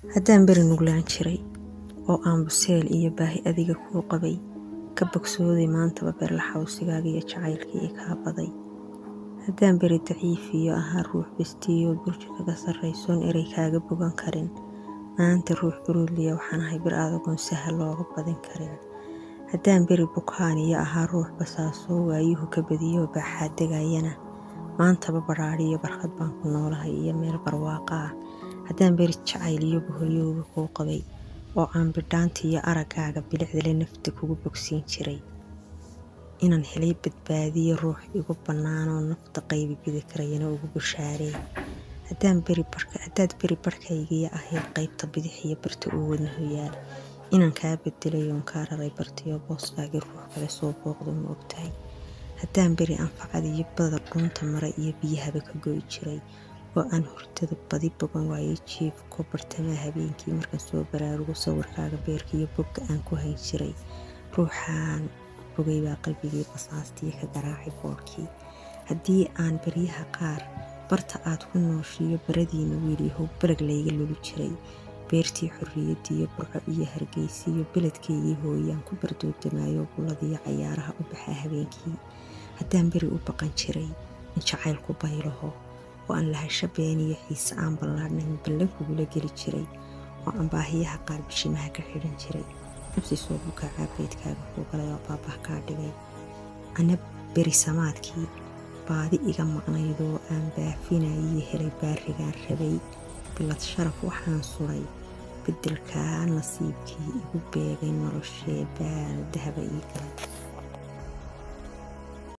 haddaan beri nuglaan jiray oo aan buseel iyo baahi adiga kuu qabay ka bogsooday maantaba berla xawsigaaga iyo jacaylkii kaa baday. haddaan beri daciifiyo ahaa ruux bestiyo burji kaga sarraysoon erey kaaga bogan karin, maanta ruux uruliya waxaan ahay bir adagoon sahal looga badin karin. haddaan beri bukaaniyo ahaa ruux basaasoo waayuhu ka badiyo baaxaad degayana, maantaba badhaadhiyo barkad baan ku noolahay iyo meel barwaaqa ah. haddaan beri jacayl iyo boholyowga kuu qabay oo aan bidhaanta iyo araggaaga bilicdale nafta kugu bogsiin jiray, inaan helay badbaadiyo ruux igu bannaanoo nafta qaybi bidi karayana ugu bushaaree. haddaad beri barhkaygiya ahayd qaybta bidix iyo barta uu wadnahu yaal, inaan kaa bedelayoon kaa raray bartiyo booskaagii ruux kale soo booqdo ma ogtahay. haddaan beri anfacad iyo badar dhunta mara iyo biyahaba ka go'i jiray oo aan hurdada badi bogan waayay jiifko bartamaha habeenkii markaan soo baraarugo sawirkaaga beerka iyo bogga aan ku hayn jiray, ruuxaan bogay baa qalbigii basaastii ka garaacay boorkii. haddii aan beryaha qaar barta aad ku nooshiyo baradiina wiilyahow balag layga luli jiray, beertii xorriyadiiyo burco iyo hargeysa iyo beledkaygii hooyaan ku bardoodamaayo bulladiyo cayaaraha u baxaa habeenkii. haddaan beri u baqan jiray in jacaylku baylaho oo aan lahasho beeniyo xiise aan ballaadhnayn ballan kugula geli jiray, oo aan baahiyaha qaar bishimaha ka xidhan jiray, nafsi soo bukaa caabeedkaaga kuu galay oo baabah kaa dhigay. ana beri samaadkii baadi iga maqnaydoo aan baafinayiyo helay baarigaan rabay, bilad sharaf waxaan suray beddelkaa nasiibkii igu beegay noloshee baal dahaba ii galay.